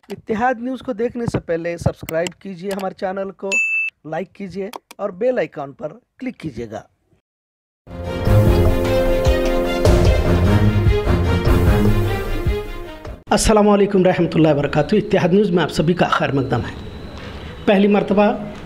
इत्तेहाद news को देखने से पहले सब्सक्राइब कीजिए हमारे चैनल को, लाइक कीजिए और बेल आइकॉन पर क्लिक कीजिएगा। अस्सलामु अलैकुम रहमतुल्लाहि व बरकातहू। इत्तेहाद न्यूज़ में आप सभी का खैर मकदम है। पहली मरतबा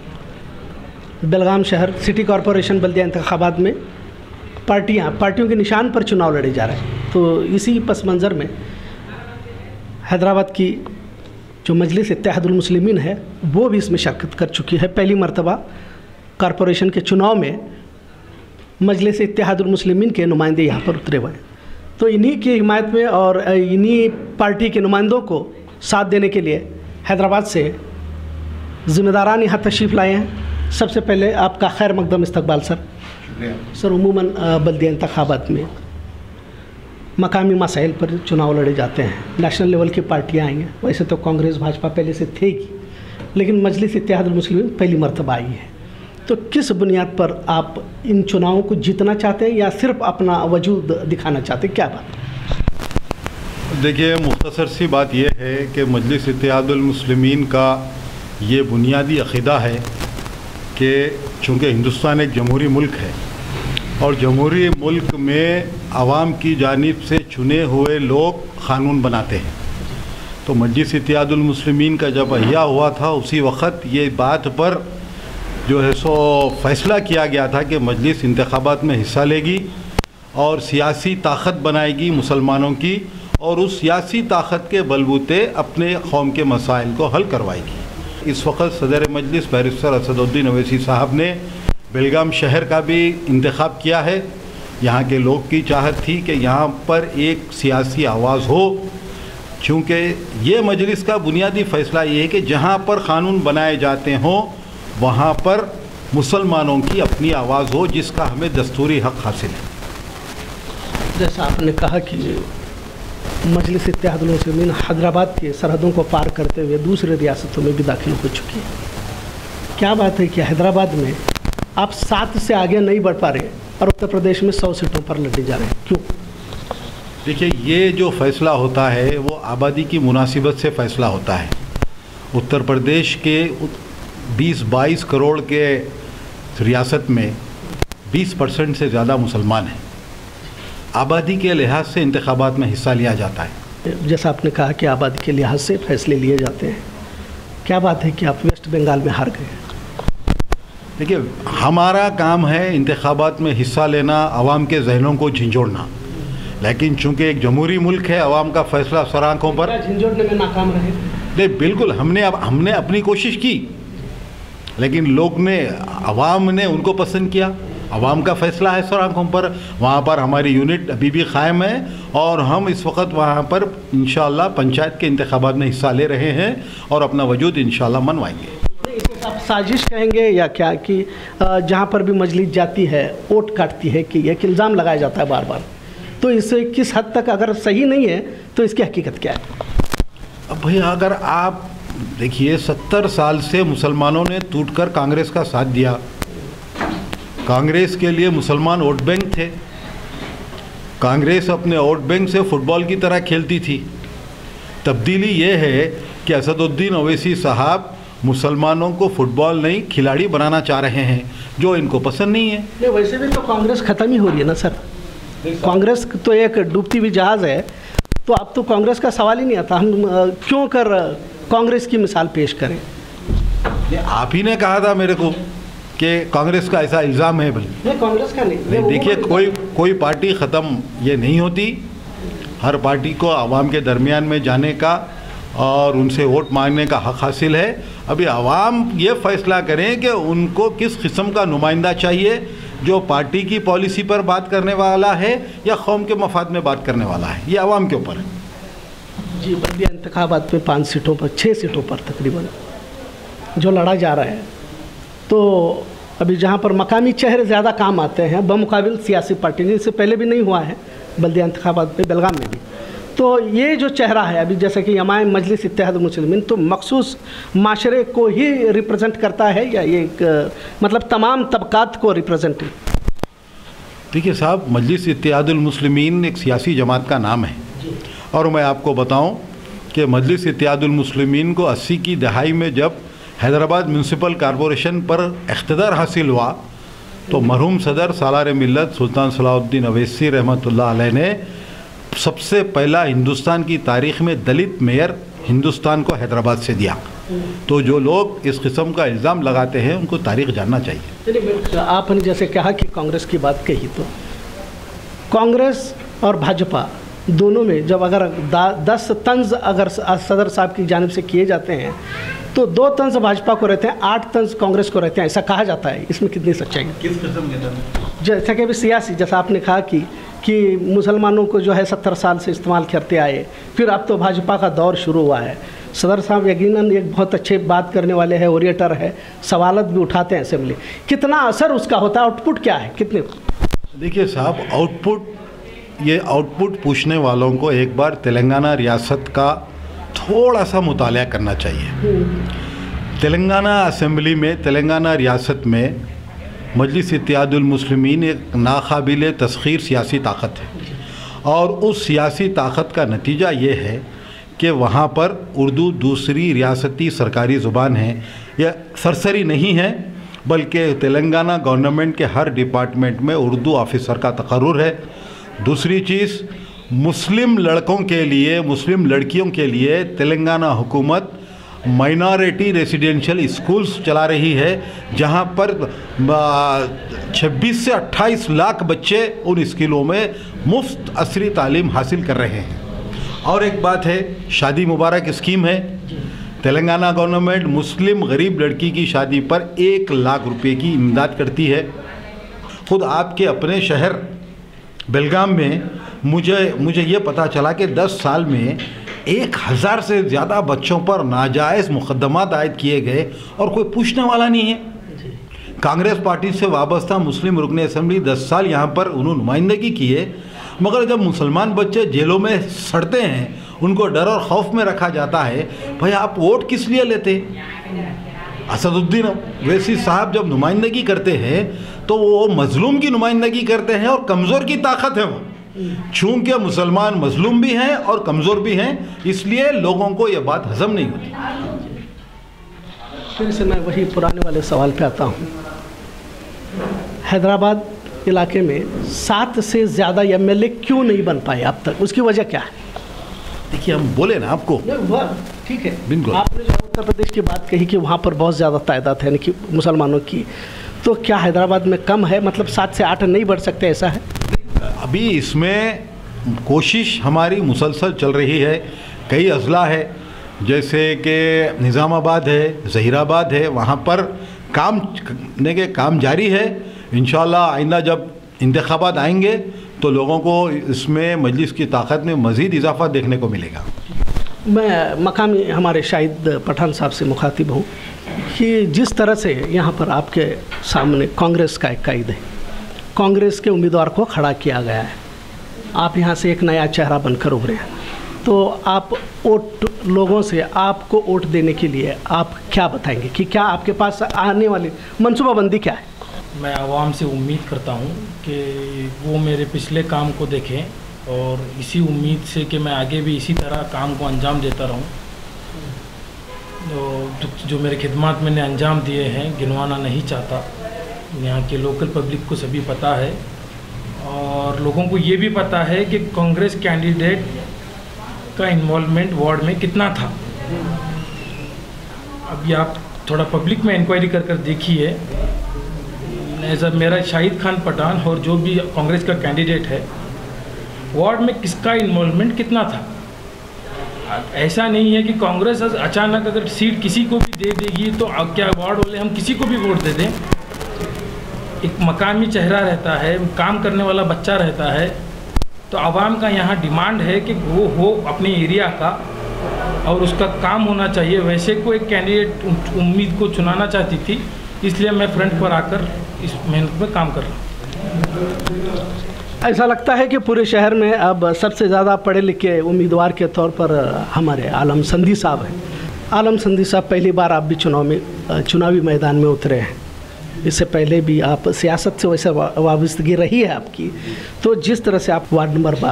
बेलगाम शहर सिटी कॉरपोरेशन बल्दिया इंतखाबात में पार्टियों के निशान पर चुनाव लड़े जा रहे हैं। तो इसी पस मंज़र में हैदराबाद की जो मजलिस इत्तेहादुल मुस्लिमीन है वो भी इसमें शिरकत कर चुकी है। पहली मरतबा कॉरपोरेशन के चुनाव में मजलिस इत्तेहादुल मुस्लिमीन के नुमाइंदे यहाँ पर उतरे हुए हैं। तो इन्हीं की हिमायत में और इन्हीं पार्टी के नुमाइंदों को साथ देने के लिए हैदराबाद से ज़िम्मेदारान यहाँ तशरीफ़ लाए हैं। सबसे पहले आपका खैर मकदम इस्तकबाल सर। सर, उमूमन बल्दिया इंतखाबात में मकामी मसाइल पर चुनाव लड़े जाते हैं, नेशनल लेवल की पार्टियाँ आई हैं। वैसे तो कांग्रेस भाजपा पहले से थे ही, लेकिन मजलिस इत्तेहादुल मुस्लिमीन पहली मरतबा आई है। तो किस बुनियाद पर आप इन चुनावों को जीतना चाहते हैं या सिर्फ अपना वजूद दिखाना चाहते हैं, क्या बात? देखिए, मुख्तसर सी बात यह है कि मजलिस इत्तेहादुल मुस्लिमीन का ये बुनियादी अक़ीदा है कि चूँकि हिंदुस्तान एक जमहूरी मुल्क है और जमहूरी मुल्क में आवाम की जानिब से चुने हुए लोग क़ानून बनाते हैं। तो मजलिस इत्तेहादुल मुस्लिमीन का जब अहिया हुआ था उसी वक्त ये बात पर जो है सो फ़ैसला किया गया था कि मजलिस इंतखाबात में हिस्सा लेगी और सियासी ताकत बनाएगी मुसलमानों की, और उस सियासी ताकत के बलबूते अपने कौम के मसाइल को हल करवाएगी। इस वक्त सदर मजलिस बैरिस्टर असदुद्दीन ओवैसी साहब ने बेलगाम शहर का भी इंतखाब किया है। यहाँ के लोग की चाहत थी कि यहाँ पर एक सियासी आवाज़ हो, चूँकि ये मजलिस का बुनियादी फ़ैसला ये है कि जहाँ पर क़ानून बनाए जाते हों वहाँ पर मुसलमानों की अपनी आवाज़ हो, जिसका हमें दस्तूरी हक़ हासिल है। जैसा आपने कहा कि मजलिस इत्तेहादुल मुस्लिमीन हैदराबाद के सरहदों को पार करते हुए दूसरे रियासतों में भी दाखिल हो चुकी है। क्या बात है कि हैदराबाद में आप 7 से आगे नहीं बढ़ पा रहे और उत्तर प्रदेश में 100 सीटों पर लड़े जा रहे हैं, क्यों? देखिए, ये जो फ़ैसला होता है वो आबादी की मुनासिबत से फ़ैसला होता है। उत्तर प्रदेश के 20-22 करोड़ के रियासत में 20% से ज़्यादा मुसलमान हैं। आबादी के लिहाज से इंतखाबात में हिस्सा लिया जाता है। जैसा आपने कहा कि आबादी के लिहाज से फ़ैसले लिए जाते हैं, क्या बात है कि आप वेस्ट बंगाल में हार गए? देखिए, हमारा काम है इंतखाबात में हिस्सा लेना, आवाम के जहनों को झंझोड़ना, लेकिन चूँकि एक जमहूरी मुल्क है, आवाम का फ़ैसला सर आँखों पर। झंझोड़ने में नाकाम रहे? नहीं, बिल्कुल, हमने अपनी कोशिश की, लेकिन लोग ने, आवाम ने उनको पसंद किया। आवाम का फ़ैसला है सर आँखों पर। वहाँ पर हमारी यूनिट अभी भी क़ायम है और हम इस वक्त वहाँ पर इंशाअल्लाह पंचायत के इंतखाबात में हिस्सा ले रहे हैं और अपना वजूद इंशाअल्लाह मनवाएंगे। आप साजिश कहेंगे या क्या कि जहाँ पर भी मजलिस जाती है वोट काटती है, कि एक इल्ज़ाम लगाया जाता है बार बार, तो इससे किस हद तक अगर सही नहीं है तो इसकी हकीकत क्या है? अब भैया, अगर आप देखिए, 70 साल से मुसलमानों ने टूटकर कांग्रेस का साथ दिया। कांग्रेस के लिए मुसलमान वोट बैंक थे। कांग्रेस अपने वोट बैंक से फुटबॉल की तरह खेलती थी। तब्दीली ये है कि असदुद्दीन ओवैसी साहब मुसलमानों को फुटबॉल नहीं खिलाड़ी बनाना चाह रहे हैं, जो इनको पसंद नहीं है। नहीं, वैसे भी तो कांग्रेस ख़त्म ही हो रही है ना सर। कांग्रेस तो एक डूबती हुई जहाज़ है, तो अब तो कांग्रेस का सवाल ही नहीं आता। हम क्यों कर कांग्रेस की मिसाल पेश करें? आप ही ने कहा था मेरे को कि कांग्रेस का ऐसा इल्ज़ाम है। नहीं, कांग्रेस का नहीं। देखिए, कोई पार्टी ख़त्म ये नहीं होती। हर पार्टी को आवाम के दरमियान में जाने का और उनसे वोट मांगने का हक़ हासिल है। अभी आवाम ये फ़ैसला करें कि उनको किस किस्म का नुमाइंदा चाहिए, जो पार्टी की पॉलिसी पर बात करने वाला है या कौम के मफाद में बात करने वाला है, ये आवाम के ऊपर है। जी, बल्दिया इंतखाबात में 5 सीटों पर, 6 सीटों पर तकरीबन जो लड़ा जा रहा है, तो अभी जहाँ पर मकामी चेहरे ज़्यादा काम आते हैं बमुकाबिल सियासी पार्टी, जिससे पहले भी नहीं हुआ है बल्दिया इंतखाबात में, बेलगाम में भी, तो ये जो चेहरा है अभी, जैसे कि हमारे मजलिस इत्तेहादुल मुस्लिमीन तो मखसूस माशरे को ही रिप्रेजेंट करता है या ये मतलब तमाम तबकात को रिप्रेजेंट? देखिए साहब, मजलिस इत्तेहादुल मुस्लिमीन एक सियासी जमात का नाम है, और मैं आपको बताऊं कि मजलिस इत्तेहादुल मुस्लिमीन को 80 की दहाई में जब हैदराबाद म्यूनसिपल कॉरपोरेशन पर इख्तिदार हासिल हुआ तो मरहूम सदर सालार मिल्लत सुल्तान सलाहुद्दीन अवैसी रहमतुल्लाह अलैह ने सबसे पहला हिंदुस्तान की तारीख़ में दलित मेयर हिंदुस्तान को हैदराबाद से दिया। तो जो लोग इस किस्म का इल्ज़ाम लगाते हैं उनको तारीख़ जानना चाहिए। आपने जैसे कहा कि कांग्रेस की बात कही, तो कांग्रेस और भाजपा दोनों में जब अगर 10 तंज अगर सदर साहब की जानिब से किए जाते हैं तो 2 तंज भाजपा को रहते हैं, 8 तंज कांग्रेस को रहते हैं, ऐसा कहा जाता है। इसमें कितनी सच्चाई है? किस किस्म के तंज? जैसा कि अभी सियासी, जैसा आपने कहा कि मुसलमानों को जो है 70 साल से इस्तेमाल करते आए, फिर अब तो भाजपा का दौर शुरू हुआ है। सदर साहब यकीनन एक बहुत अच्छे बात करने वाले हैं, ओरिएटर है, सवालत भी उठाते हैं असेंबली। कितना असर उसका होता है? आउटपुट क्या है? कितने? देखिए साहब, ये आउटपुट पूछने वालों को एक बार तेलंगाना रियासत का थोड़ा सा मुताला करना चाहिए। तेलंगाना असेंबली में, तेलंगाना रियासत में मजलिस इत्तेहादुल मुस्लिमीन एक नाकाबिल तस्खीर सियासी ताकत है और उस सियासी ताकत का नतीजा ये है कि वहाँ पर उर्दू दूसरी रियासती सरकारी ज़ुबान है। यह सरसरी नहीं है, बल्कि तेलंगाना गवर्नमेंट के हर डिपार्टमेंट में उर्दू ऑफिसर का तकर्रुर है। दूसरी चीज़, मुस्लिम लड़कों के लिए, मुस्लिम लड़कियों के लिए तेलंगाना हुकूमत माइनॉरिटी रेसिडेंशियल स्कूल्स चला रही है, जहां पर 26 से 28 लाख बच्चे उन स्कूलों में मुफ्त असरी तालीम हासिल कर रहे हैं। और एक बात है, शादी मुबारक स्कीम है। तेलंगाना गवर्नमेंट मुस्लिम गरीब लड़की की शादी पर 1 लाख रुपए की इमदाद करती है। खुद आपके अपने शहर बेलगाम में मुझे ये पता चला कि 10 साल में 1000 से ज़्यादा बच्चों पर नाजायज़ मुकदमात आयद किए गए और कोई पूछने वाला नहीं है। कांग्रेस पार्टी से वाबस्ता मुस्लिम रुकन असम्बली 10 साल यहाँ पर उन्होंने नुमाइंदगी की है, मगर जब मुसलमान बच्चे जेलों में सड़ते हैं, उनको डर और खौफ में रखा जाता है। भाई आप वोट किस लिए लेते? असदुद्दीन ओवैसी साहब जब नुमाइंदगी करते हैं तो वो मजलूम की नुमाइंदगी करते हैं और कमज़ोर की ताकत है वो। चूँकि मुसलमान मजलूम भी हैं और कमज़ोर भी हैं, इसलिए लोगों को ये बात हजम नहीं होती। फिर से मैं वही पुराने वाले सवाल पे आता हूँ। हैदराबाद इलाके में 7 से ज़्यादा MLA क्यों नहीं बन पाए अब तक? उसकी वजह क्या है? देखिए, हम बोले ना आपको, ठीक है, बिल्कुल। आपने जो उत्तर प्रदेश की बात कही कि वहाँ पर बहुत ज़्यादा तादाद है, यानी कि मुसलमानों की, तो क्या हैदराबाद में कम है? मतलब 7 से 8 नहीं बढ़ सकते, ऐसा है? अभी इसमें कोशिश हमारी मुसलसल चल रही है। कई अजला है, जैसे कि निज़ामाबाद है, ज़हीराबाद है, वहाँ पर काम जारी है। इंशाअल्लाह आइंदा जब इंतखाबात आएंगे तो लोगों को इसमें मजलिस की ताकत में मज़ीद इजाफा देखने को मिलेगा। मैं मकामी हमारे शाहिद पठान साहब से मुखातिब हूँ कि जिस तरह से यहाँ पर आपके सामने कांग्रेस का एक कायद है, कांग्रेस के उम्मीदवार को खड़ा किया गया है, आप यहाँ से एक नया चेहरा बनकर उभरे हैं, तो आप वोट लोगों से आपको वोट देने के लिए आप क्या बताएंगे कि क्या आपके पास आने वाली मनसूबाबंदी क्या है? मैं आवाम से उम्मीद करता हूँ कि वो मेरे पिछले काम को देखें और इसी उम्मीद से कि मैं आगे भी इसी तरह काम को अंजाम देता रहूँ। जो मेरे खिदमात मैंने अंजाम दिए हैं गिनवाना नहीं चाहता। यहाँ के लोकल पब्लिक को सभी पता है और लोगों को ये भी पता है कि कांग्रेस कैंडिडेट का इन्वॉल्वमेंट वार्ड में कितना था। अभी आप थोड़ा पब्लिक में इंक्वायरी कर देखिए, एज मेरा शाहिद खान पठान और जो भी कांग्रेस का कैंडिडेट है, वार्ड में किसका इन्वॉल्वमेंट कितना था। ऐसा नहीं है कि कांग्रेस अचानक अगर सीट किसी को भी दे देगी तो क्या वार्ड वाले हम किसी को भी वोट दे दें। एक मकामी चेहरा रहता है, काम करने वाला बच्चा रहता है, तो आवाम का यहाँ डिमांड है कि वो हो अपने एरिया का और उसका काम होना चाहिए। वैसे को एक कैंडिडेट उम्मीद को चुनाना चाहती थी, इसलिए मैं फ्रंट पर आकर इस मेहनत में काम कर रहा हूँ। ऐसा लगता है कि पूरे शहर में अब सबसे ज़्यादा पढ़े लिखे उम्मीदवार के तौर पर हमारे आलम संधी साहब हैं। आलम संधी साहब, पहली बार आप भी चुनावी मैदान में उतरे हैं। इससे पहले भी आप सियासत से वैसे वाबस्तगी रही है आपकी, तो जिस तरह से आप वार्ड नंबर 12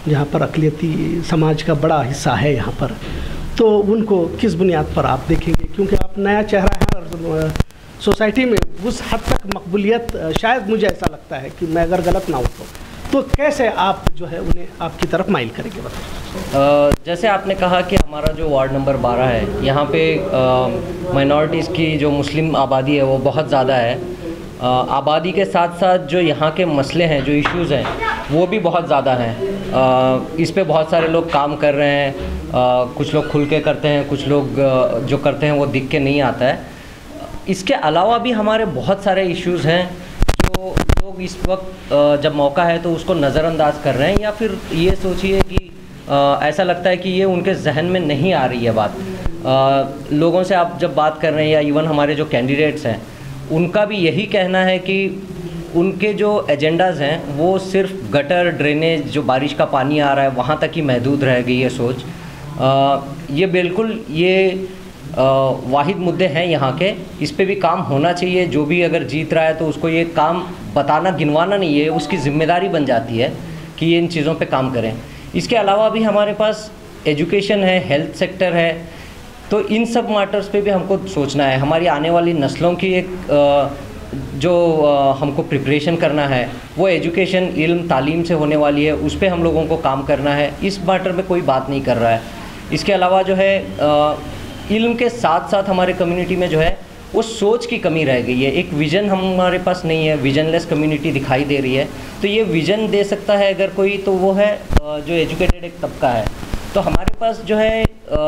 जहाँ पर अक़लियती समाज का बड़ा हिस्सा है यहाँ पर, तो उनको किस बुनियाद पर आप देखेंगे? क्योंकि आप नया चेहरा है और सोसाइटी में उस हद तक मकबूलियत, शायद मुझे ऐसा लगता है कि मैं अगर गलत ना हो तो कैसे आप जो है उन्हें आपकी तरफ माइल करेंगे, बताइए। जैसे आपने कहा कि हमारा जो वार्ड नंबर 12 है, यहाँ पे माइनॉरिटीज़ की जो मुस्लिम आबादी है वो बहुत ज़्यादा है। आबादी के साथ साथ जो यहाँ के मसले हैं, जो इश्यूज़ हैं, वो भी बहुत ज़्यादा हैं। इस पे बहुत सारे लोग काम कर रहे हैं, कुछ लोग खुल के करते हैं, कुछ लोग जो करते हैं वो दिख के नहीं आता है। इसके अलावा भी हमारे बहुत सारे इश्यूज़ हैं जो लोग इस वक्त जब मौका है तो उसको नज़रअंदाज कर रहे हैं, या फिर ये सोचिए कि ऐसा लगता है कि ये उनके जहन में नहीं आ रही है बात। लोगों से आप जब बात कर रहे हैं, या इवन हमारे जो कैंडिडेट्स हैं, उनका भी यही कहना है कि उनके जो एजेंडाज़ हैं वो सिर्फ गटर, ड्रेनेज, जो बारिश का पानी आ रहा है वहाँ तक ही महदूद रह गई है सोच। ये बिल्कुल ये वाहिद मुद्दे हैं यहाँ के, इस पे भी काम होना चाहिए। जो भी अगर जीत रहा है तो उसको ये काम बताना, गिनवाना नहीं है, उसकी ज़िम्मेदारी बन जाती है कि ये इन चीज़ों पे काम करें। इसके अलावा भी हमारे पास एजुकेशन है, हेल्थ सेक्टर है, तो इन सब मैटर्स पे भी हमको सोचना है। हमारी आने वाली नस्लों की एक जो हमको प्रिपरेशन करना है वो एजुकेशन, इल्म, तालीम से होने वाली है, उस पर हम लोगों को काम करना है। इस मैटर में कोई बात नहीं कर रहा है। इसके अलावा जो है इल्म के साथ साथ हमारे कम्युनिटी में जो है वो सोच की कमी रह गई है। एक विज़न हमारे पास नहीं है, विजनलेस कम्युनिटी दिखाई दे रही है। तो ये विज़न दे सकता है अगर कोई, तो वो है जो एजुकेटेड एक तबका है। तो हमारे पास जो है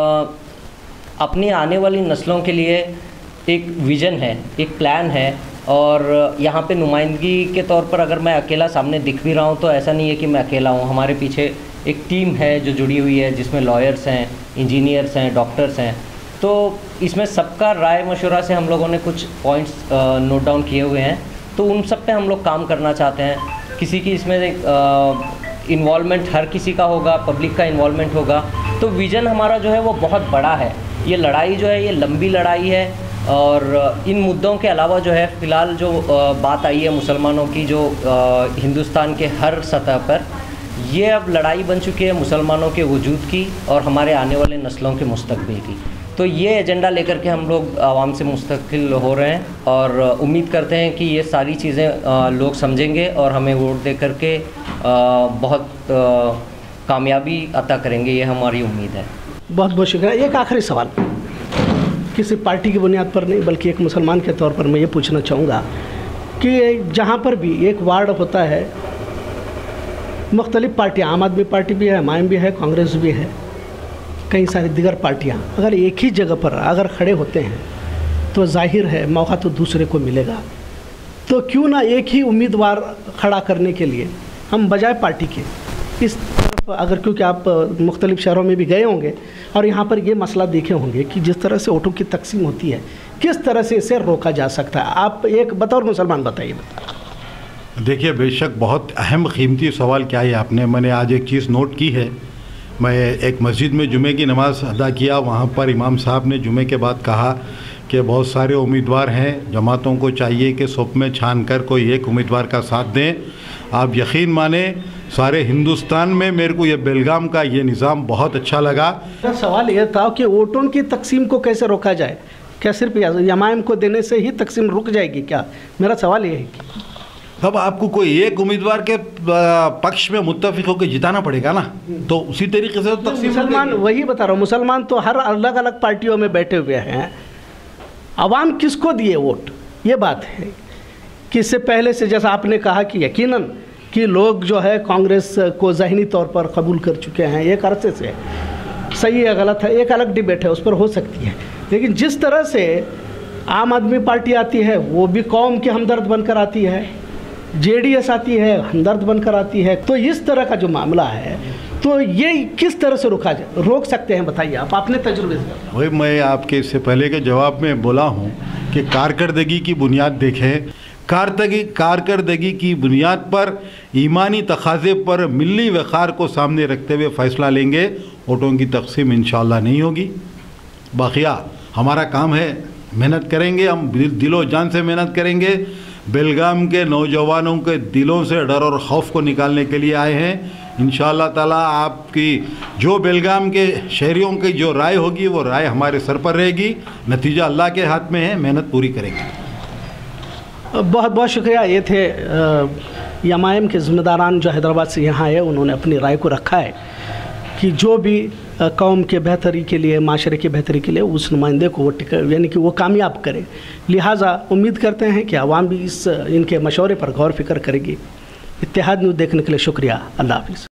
अपनी आने वाली नस्लों के लिए एक विज़न है, एक प्लान है, और यहाँ पे नुमाइंदगी के तौर पर अगर मैं अकेला सामने दिख भी रहा हूँ तो ऐसा नहीं है कि मैं अकेला हूँ। हमारे पीछे एक टीम है जो जुड़ी हुई है, जिसमें लॉयर्स हैं, इंजीनियर्स हैं, डॉक्टर्स हैं। तो इसमें सबका राय मशवरा से हम लोगों ने कुछ पॉइंट्स नोट डाउन किए हुए हैं, तो उन सब पे हम लोग काम करना चाहते हैं। किसी की इसमें इन्वॉल्वमेंट हर किसी का होगा, पब्लिक का इन्वॉल्वमेंट होगा। तो विज़न हमारा जो है वो बहुत बड़ा है। ये लड़ाई जो है ये लंबी लड़ाई है, और इन मुद्दों के अलावा जो है फ़िलहाल जो बात आई है मुसलमानों की, जो हिंदुस्तान के हर सतह पर ये अब लड़ाई बन चुकी है मुसलमानों के वजूद की और हमारे आने वाले नस्लों के मुस्तकबिल की। तो ये एजेंडा लेकर के हम लोग आवाम से मुस्तकिल हो रहे हैं, और उम्मीद करते हैं कि ये सारी चीज़ें लोग समझेंगे और हमें वोट दे करके बहुत कामयाबी अता करेंगे, ये हमारी उम्मीद है। बहुत बहुत शुक्रिया। एक आखिरी सवाल, किसी पार्टी की बुनियाद पर नहीं बल्कि एक मुसलमान के तौर पर मैं ये पूछना चाहूँगा कि जहाँ पर भी एक वार्ड होता है, मुख्तलिफ़ पार्टियाँ, आम आदमी पार्टी भी है, एम भी है, कांग्रेस भी है, कई सारी दिगर पार्टियाँ अगर एक ही जगह पर अगर खड़े होते हैं तो जाहिर है मौका तो दूसरे को मिलेगा। तो क्यों ना एक ही उम्मीदवार खड़ा करने के लिए हम बजाय पार्टी के इस तरफ अगर, क्योंकि आप मुख्तलिफ़ शहरों में भी गए होंगे और यहाँ पर ये मसला देखे होंगे कि जिस तरह से वोटों की तकसीम होती है, किस तरह से इसे रोका जा सकता है, आप एक बतौर मुसलमान बताइए। देखिए, बेशक बहुत अहम कीमती सवाल क्या है आपने। मैंने आज एक चीज़ नोट की है। मैं एक मस्जिद में जुमे की नमाज़ अदा किया, वहाँ पर इमाम साहब ने जुमे के बाद कहा कि बहुत सारे उम्मीदवार हैं, जमातों को चाहिए कि सब में छान कर कोई एक उम्मीदवार का साथ दें। आप यकीन माने सारे हिंदुस्तान में मेरे को ये बेलगाम का ये निज़ाम बहुत अच्छा लगा। मेरा सवाल यह था कि वोटों की तकसीम को कैसे रोका जाए, क्या सिर्फ यमाइम को देने से ही तकसीम रुक जाएगी क्या? मेरा सवाल ये है। तब आपको कोई एक उम्मीदवार के पक्ष में मुत्तफिक होकर जिताना पड़ेगा ना, तो उसी तरीके से तो मुसलमान, वही बता रहा हूँ, मुसलमान तो हर अलग अलग पार्टियों में बैठे हुए हैं। अवाम किसको दिए वोट, ये बात है कि इससे पहले से जैसा आपने कहा कि यकीनन कि लोग जो है कांग्रेस को ज़हनी तौर पर कबूल कर चुके हैं एक अरसे से, सही है गलत है एक अलग डिबेट है, उस पर हो सकती है। लेकिन जिस तरह से आम आदमी पार्टी आती है वो भी कौम की हमदर्द बनकर आती है, जेडीएस आती है हमदर्द बनकर आती है, तो इस तरह का जो मामला है तो ये किस तरह से रोक सकते हैं, बताइए आप अपने तजुर्बे से। वही मैं आपके इससे पहले के जवाब में बोला हूँ कि कारकर्दगी की बुनियाद देखें, कारकर्दगी की बुनियाद पर ईमानी तकाज़े पर मिली वक़ार को सामने रखते हुए फ़ैसला लेंगे। वोटों की तकसीम इंशाअल्लाह नहीं होगी। बाकिया हमारा काम है, मेहनत करेंगे, हम दिलो जान से मेहनत करेंगे। बेलगाम के नौजवानों के दिलों से डर और खौफ को निकालने के लिए आए हैं। इंशाअल्लाह ताला आपकी जो बेलगाम के शहरियों की जो राय होगी वो राय हमारे सर पर रहेगी। नतीजा अल्लाह के हाथ में है, मेहनत पूरी करेंगे। बहुत बहुत शुक्रिया। ये थे एमआईएम के ज़िम्मेदारान जो हैदराबाद से यहाँ आए, उन्होंने अपनी राय को रखा है कि जो भी कौम के बेहतरी के लिए, माशरे की बेहतरी के लिए उस नुमाइंदे को वो यानी कि वो कामयाब करे। लिहाजा उम्मीद करते हैं कि आवाम भी इनके मशवरे पर गौर फिक्र करेगी। इत्तेहाद न्यूज़ देखने के लिए शुक्रिया। अल्लाह हाफ़िज़।